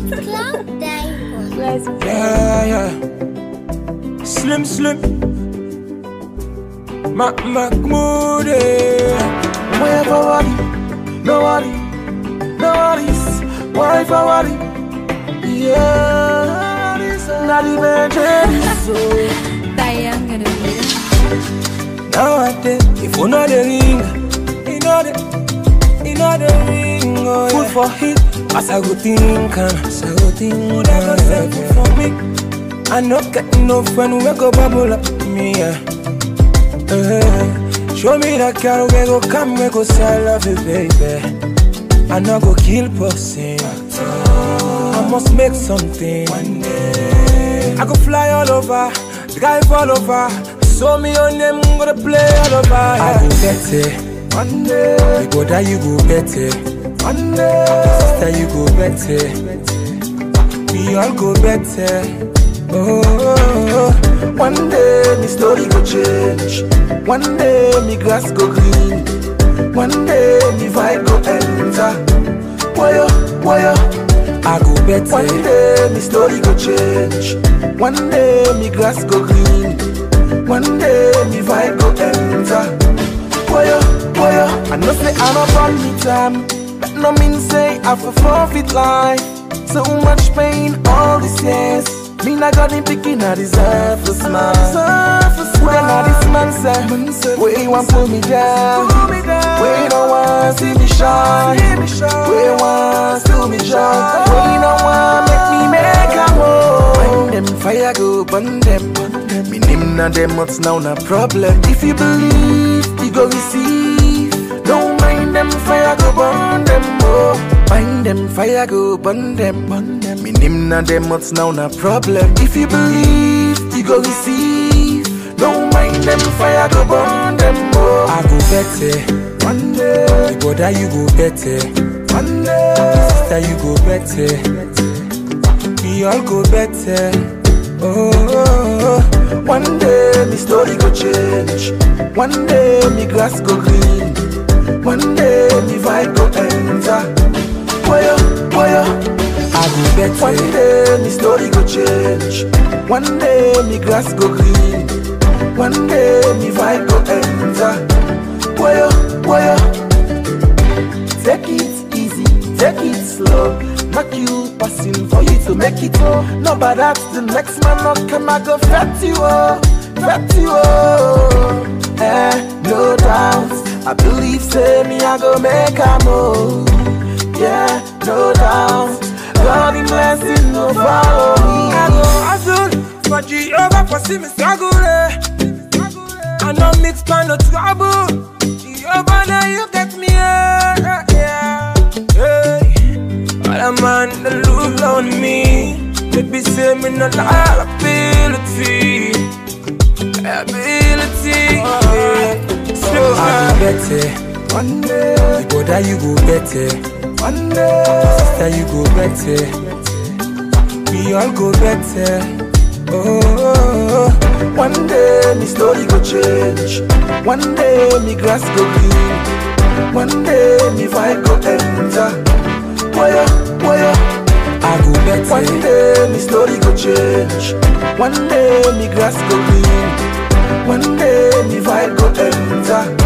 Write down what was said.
Yeah. Slim. Markmuday. Wherever worry, no worries. Why for worry? Yeah, not even so. I'm gonna be Nowadays, if you know the ring, you know the ring. Oh, yeah. Put for hit, as I go think, would I go say put for me? I not get enough when we go bubble up me. Yeah. Show me that girl, we go come, we go say I love you, baby. I not go kill person. I must make something. One day I go fly all over, drive all over. Show me your name, I'm gonna play all over. I go better. One day you go there, you go better. One day sister, you go better. We all go better. Oh, one day my story go change. One day my grass go green. One day my vibe go enter. Why I go better. One day my story go change. One day my grass go green. One day my vibe go enter. Why I know say I don't run me time. That no mean say I for forfeit life. So much pain all these years. Me not got him picking, I deserve a smile. When I this man say, where you want pull me down, where you don't want see me shine, where you want steal me joy, where you don't want make a move. Burn them fire go burn them. Me name na them what's now no problem. If you believe, you go receive. Don't mind them fire go burn them. Oh, mind them fire go burn them. Me name na them what's now no problem. If you believe, you go receive. Don't mind them fire go burn them. Oh, I go better. One day you go there, you go better. One day sister, you go better. We all go better. Oh, one day my story go change. One day my grass go green. One day my vibe go enter. Why I go better. One day my story go change. One day my grass go green. One day my vibe go enter. Why take it easy, take it slow. Not you passing for you to make it oh. No, but that's the next man not come I go fat you oh. No doubt I believe say me I go make a move. Yeah, no doubt God in blessing no follow me. I go hustle for Jehovah for see me struggle. I know mix pan no trouble. Jehovah now you get me all a man that look on me. Baby say me no lie ability. So I go better. One day you go there, you go better. One day sister, you go better. We all go better. Oh, one day my story go change. One day my grass go green. One day my vibe go enter. Why I go better. One day my story go change. One day my grass go green. One day my vibe go enter.